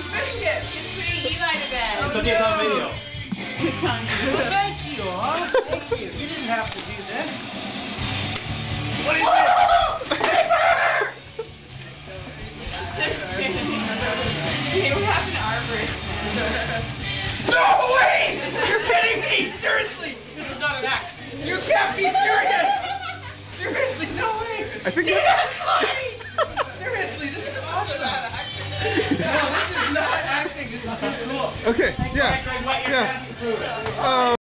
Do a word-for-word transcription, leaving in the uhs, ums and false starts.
biscuit. He's putting Eli to bed. It's okay, it's on video. Well, thank you, huh? Thank you. You didn't have to do this. What is it? Hey, what happened to Arborist? No way! You're kidding me! Seriously! This is not an act. You can't be serious! Seriously, no way! I think yes, Chloe! Seriously, this is awesome. No, this is not acting. This is cool. Okay, yeah. Greg, wet your Yeah. pants to prove it. Uh,